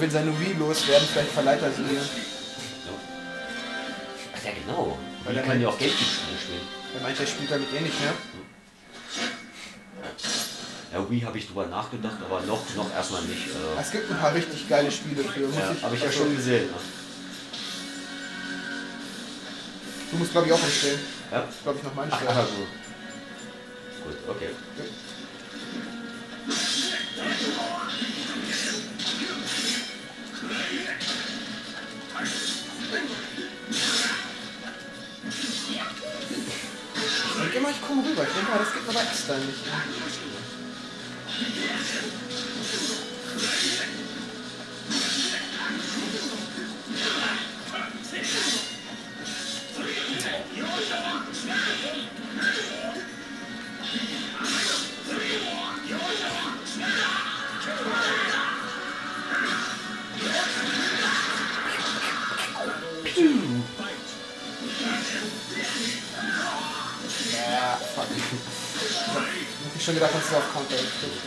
will seine Wii loswerden, vielleicht verleiht er sie mir. Ach ja, genau. Weil Die er kann ja meint- auch Gamecube-Spiele spielen. Er meint, er spielt damit eh nicht mehr. Ja, Wii habe ich drüber nachgedacht, aber noch erstmal nicht. Es gibt ein paar richtig geile Spiele für. Habe ich ja schon gesehen. Ne? Du musst, glaube ich, auch umstellen. Ja? Glaube ich, noch mal Ach, einstellen. also. Gut, okay. Ich denke immer, ich komme rüber. Ich denke mal, das geht mir bei Asta nicht. Ne? Ja, fuck. Ich hab schon gedacht, dass du auf Counter kriegst.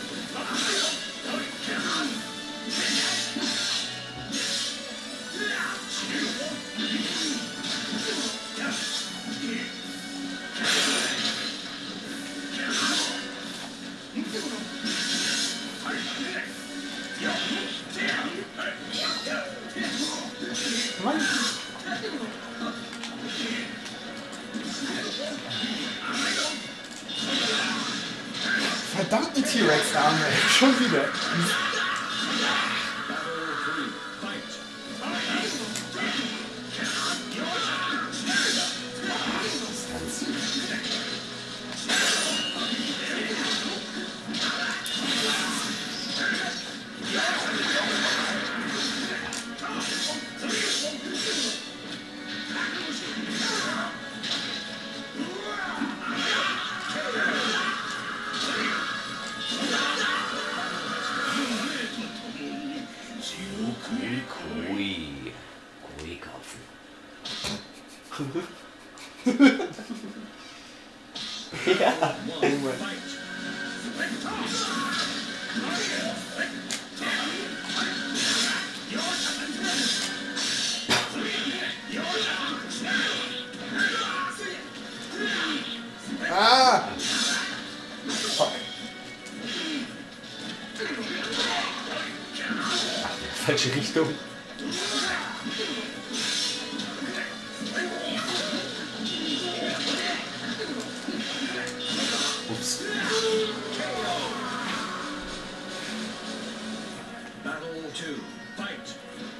Mann. Verdammten T-Rex-Arme, ey. Schon wieder. Kui-Karpfen. Ja. Ah! Fuck. Falsche Richtung. Ups. Battle 2, fight!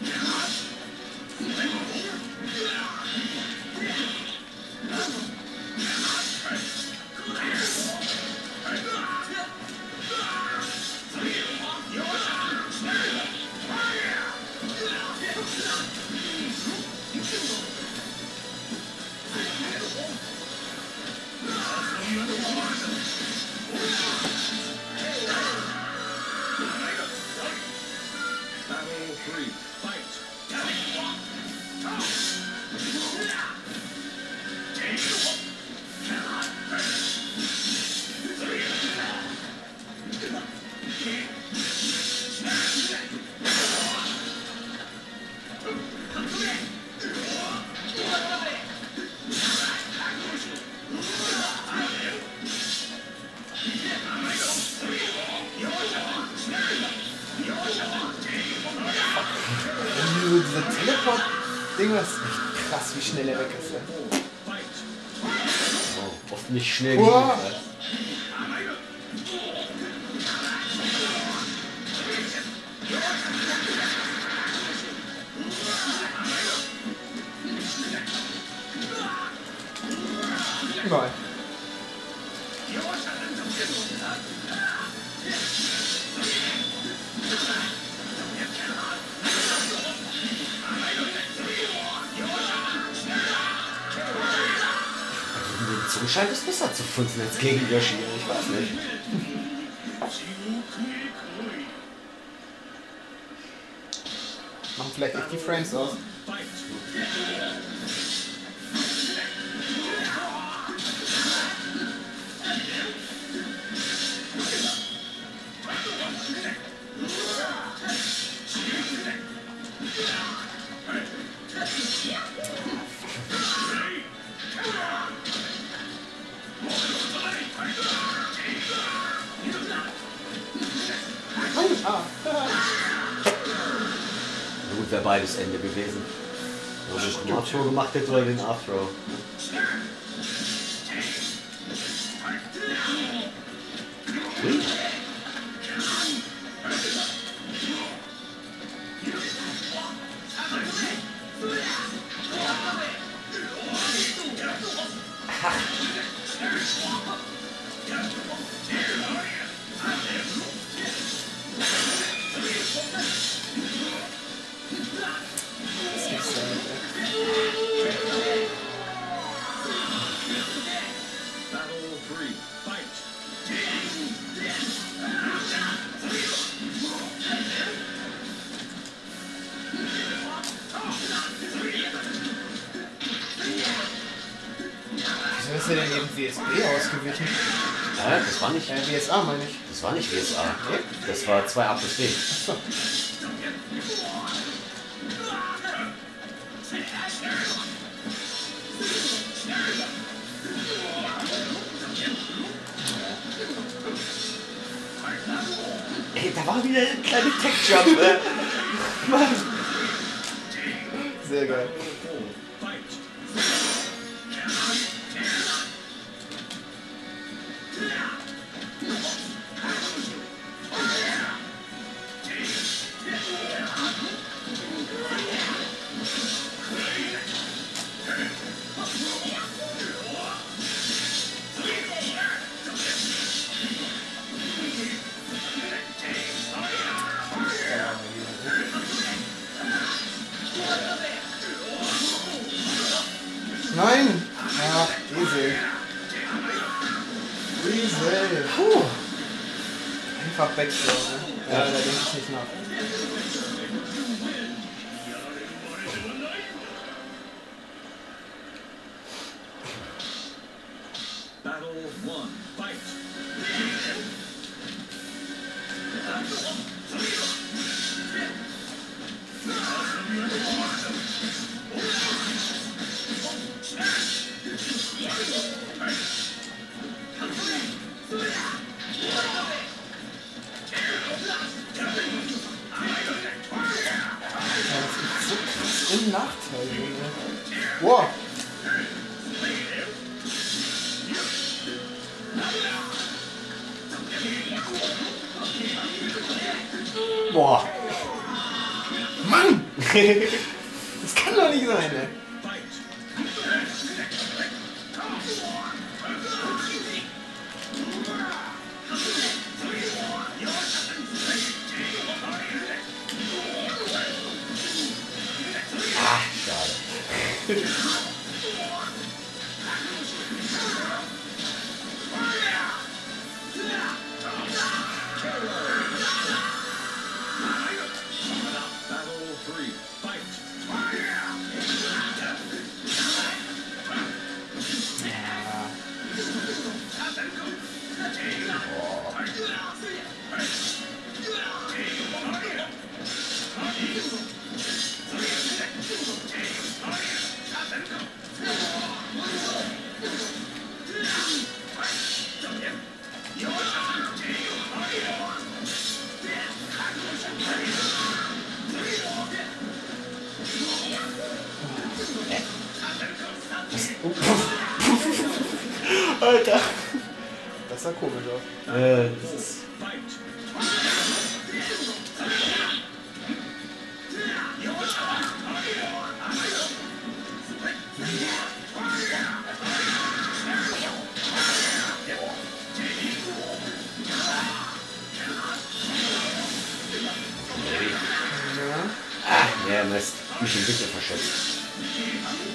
Battle 3, fight! Dieser Teleport-Ding, das ist echt krass, wie schnell er weg ist. Ja. Oh, oft nicht schnell Uah. genug. Ne? Überall. So scheint es besser zu funktionieren als gegen Yoshi. Ich weiß nicht. Machen vielleicht echt die Frames aus. Nein, ah. Na gut, wäre beides Ende gewesen. Ob ich den Up-Throw gemacht hätte oder den Up-Throw. Ui. Das gibt's ja nicht, ey. Battle 3. Fight. Wieso ist er denn eben WSB ausgewichen? Das war nicht. WSA meine ich. Das war nicht WSA. Nee? Das war 2A plus B. Achso. Ey, da war wieder eine kleine Tech-Jump. Mann. Sehr geil. Fight. Nein! Ach, Esel. Esel. Puh. Einfach Backthrow, ne? Ja, da denke ich nicht nach. Battle 1. Fight. Ja, das ist so krass im Nachteil, Junge. Wow. Boah. Mann! Das kann doch nicht sein, ey. Ah, schade. Battle 3. Fight. Ja. Alter. Das sah komisch aus. Das ist. Fight. Ja. Ah, ja, Mist. Mich ein bisschen verschätzt.